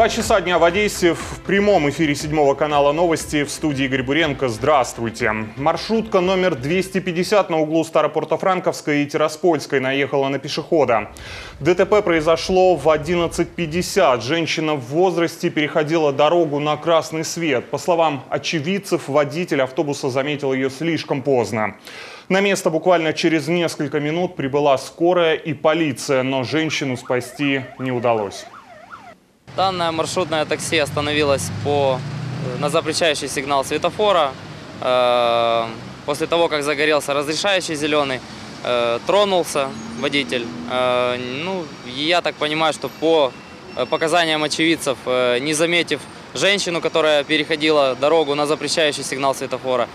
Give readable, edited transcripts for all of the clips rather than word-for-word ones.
2 часа дня в Одессе в прямом эфире 7 канала «Новости», в студии Игорь Буренко. Здравствуйте. Маршрутка номер 250 на углу Старопортофранковской и Тираспольской наехала на пешехода. ДТП произошло в 11:50. Женщина в возрасте переходила дорогу на красный свет. По словам очевидцев, водитель автобуса заметил ее слишком поздно. На место буквально через несколько минут прибыла скорая и полиция, но женщину спасти не удалось. Данное маршрутное такси остановилось на запрещающий сигнал светофора. После того, как загорелся разрешающий зеленый, тронулся водитель. Я так понимаю, что по показаниям очевидцев, не заметив женщину, которая переходила дорогу на запрещающий сигнал светофора,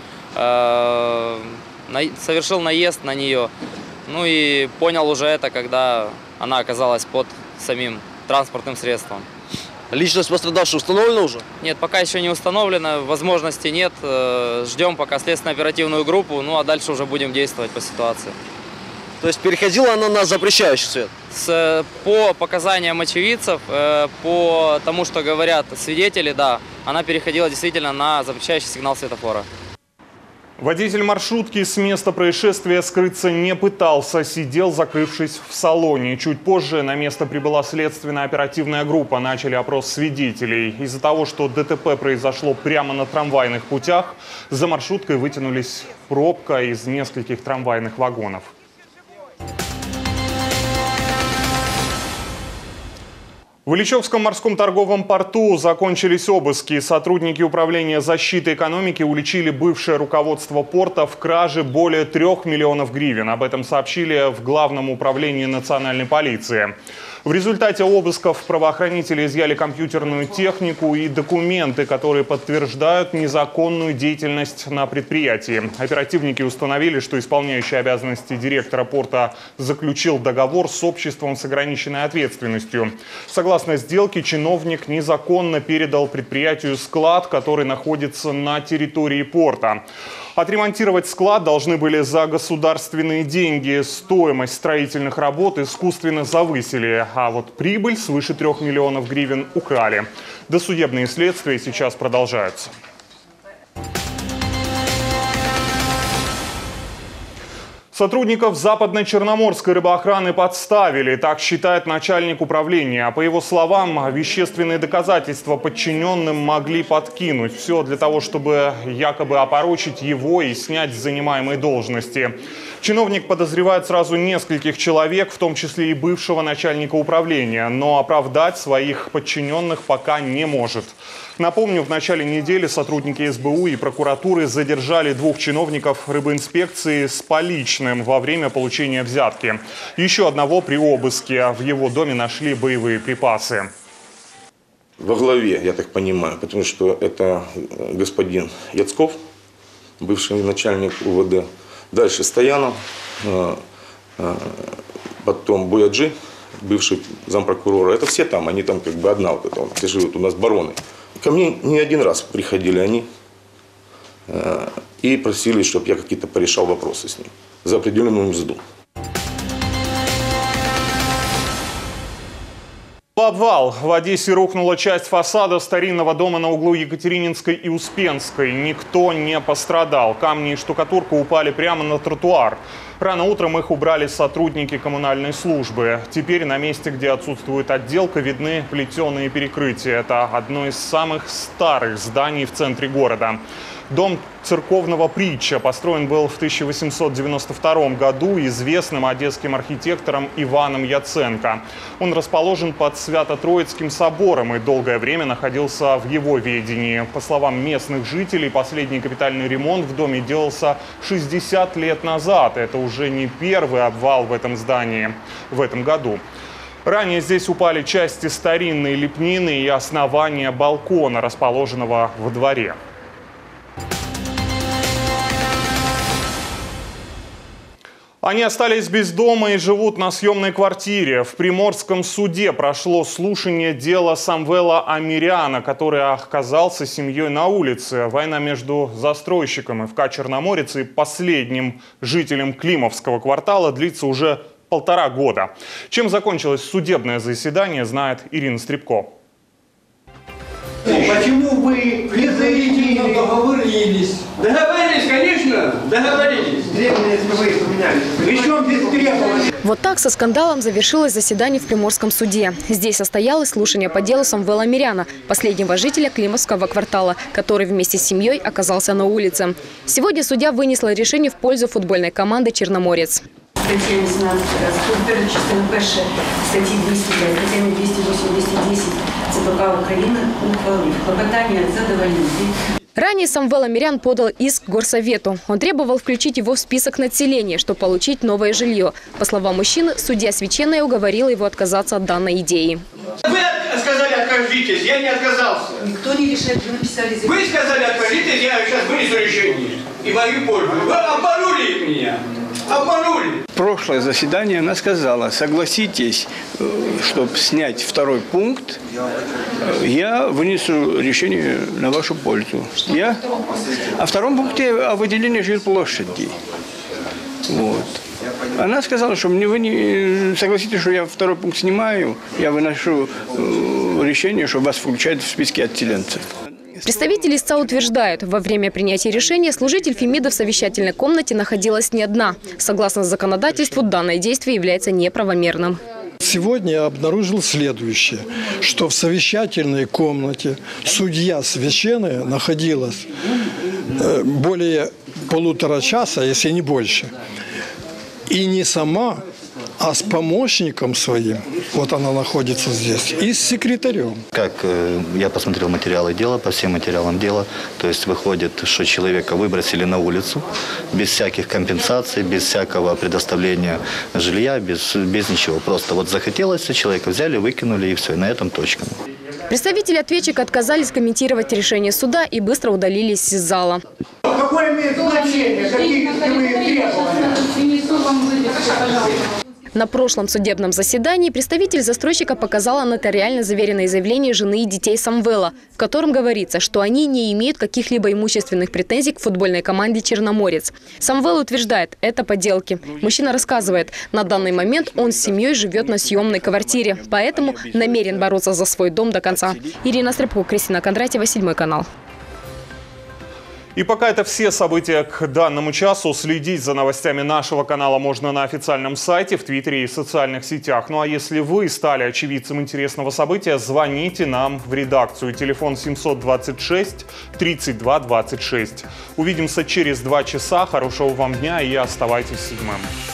совершил наезд на нее. И понял уже это, когда она оказалась под самим транспортным средством. Личность пострадавшего установлена уже? Нет, пока еще не установлено, возможности нет. Ждем пока следственно-оперативную группу, а дальше уже будем действовать по ситуации. То есть переходила она на запрещающий свет? По показаниям очевидцев, по тому, что говорят свидетели, да, она переходила действительно на запрещающий сигнал светофора. Водитель маршрутки с места происшествия скрыться не пытался, сидел, закрывшись в салоне. Чуть позже на место прибыла следственно-оперативная группа, начали опрос свидетелей. Из-за того, что ДТП произошло прямо на трамвайных путях, за маршруткой вытянулись пробка из нескольких трамвайных вагонов. В Ильичевском морском торговом порту закончились обыски. Сотрудники управления защиты экономики уличили бывшее руководство порта в краже более 3 миллионов гривен. Об этом сообщили в Главном управлении национальной полиции. В результате обысков правоохранители изъяли компьютерную технику и документы, которые подтверждают незаконную деятельность на предприятии. Оперативники установили, что исполняющий обязанности директора порта заключил договор с обществом с ограниченной ответственностью. Согласно сделке, чиновник незаконно передал предприятию склад, который находится на территории порта. Отремонтировать склад должны были за государственные деньги. Стоимость строительных работ искусственно завысили, а вот прибыль свыше 3 миллионов гривен украли. Досудебные следствия сейчас продолжаются. Сотрудников Западно-Черноморской рыбоохраны подставили, так считает начальник управления. По его словам, вещественные доказательства подчиненным могли подкинуть. Все для того, чтобы якобы опорочить его и снять с занимаемой должности. Чиновник подозревает сразу нескольких человек, в том числе и бывшего начальника управления, но оправдать своих подчиненных пока не может. Напомню, в начале недели сотрудники СБУ и прокуратуры задержали 2 чиновников рыбинспекции с поличным во время получения взятки. Еще одного при обыске. В его доме нашли боевые припасы. Во главе, я так понимаю, потому что это господин Яцков, бывший начальник УВД. Дальше Стоянов, потом Буяджи, бывший зампрокурора. Это все там, они там как бы одна вот эта, все живут у нас бароны. Ко мне не один раз приходили они и просили, чтобы я какие-то порешал вопросы с ним за определенную мзду. Обвал. В Одессе рухнула часть фасада старинного дома на углу Екатерининской и Успенской. Никто не пострадал. Камни и штукатурка упали прямо на тротуар. Рано утром их убрали сотрудники коммунальной службы. Теперь на месте, где отсутствует отделка, видны плетеные перекрытия. Это одно из самых старых зданий в центре города. Дом церковного притча построен был в 1892 году известным одесским архитектором Иваном Яценко. Он расположен под Свято-Троицким собором и долгое время находился в его ведении. По словам местных жителей, последний капитальный ремонт в доме делался 60 лет назад. Это уже не первый обвал в этом здании в этом году. Ранее здесь упали части старинной лепнины и основания балкона, расположенного во дворе. Они остались без дома и живут на съемной квартире. В Приморском суде прошло слушание дела Самвела Амиряна, который оказался семьей на улице. Война между застройщиком ФК «Черноморец» и последним жителем Климовского квартала длится уже 1,5 года. Чем закончилось судебное заседание, знает Ирина Стребко. Почему вы независимо договорились? Договорились, конечно, договорились. Требования вы поменяли. Причем без требований. Вот так со скандалом завершилось заседание в Приморском суде. Здесь состоялось слушание по делу Самвела Миряна, последнего жителя Климовского квартала, который вместе с семьей оказался на улице. Сегодня судья вынесла решение в пользу футбольной команды «Черноморец». Стаття 18, пункт частина перша статті 205, статтями 208-210 ЦПК України ухвалив. Клопотання задовольнити. Ранее Самвел Амирян подал иск Горсовету. Он требовал включить его в список населения, чтобы получить новое жилье. По словам мужчины, судья Священная уговорила его отказаться от данной идеи. Вы сказали откажитесь, я не отказался. Никто не решает, вы написали заявление. Вы сказали откажитесь, я сейчас вынесу решение. И мою пользу. Вы обманули меня. Обманули. Прошлое заседание она сказала, согласитесь, чтобы снять второй пункт, я вынесу решение на вашу пользу. О втором пункте о выделении жилплощади. Вот. Она сказала, что вы не согласитесь, что я второй пункт снимаю, я выношу решение, что вас включают в списки отселенцев. Представители истца утверждают, во время принятия решения служитель Фемида в совещательной комнате находилась не одна. Согласно законодательству, данное действие является неправомерным. Сегодня я обнаружил следующее, что в совещательной комнате судья Священная находилась более полутора часа, если не больше. И не сама, а с помощником своим, вот она находится здесь, и с секретарем. Как я посмотрел материалы дела, по всем материалам дела, то есть выходит, что человека выбросили на улицу, без всяких компенсаций, без всякого предоставления жилья, без ничего. Просто вот захотелось, человека взяли, выкинули и все, и на этом точка. Представители ответчика отказались комментировать решение суда и быстро удалились из зала. Какое имеет значение? Какие исковые требования? На прошлом судебном заседании представитель застройщика показала нотариально заверенное заявление жены и детей Самвела, в котором говорится, что они не имеют каких-либо имущественных претензий к футбольной команде «Черноморец». Самвел утверждает, это подделки. Мужчина рассказывает, на данный момент он с семьей живет на съемной квартире, поэтому намерен бороться за свой дом до конца. Ирина Стрепко, Кристина Кондратьева, 7 канал. И пока это все события к данному часу. Следить за новостями нашего канала можно на официальном сайте, в Твиттере и социальных сетях. Ну а если вы стали очевидцем интересного события, звоните нам в редакцию. Телефон 726 32 26. Увидимся через 2 часа. Хорошего вам дня и оставайтесь с 7.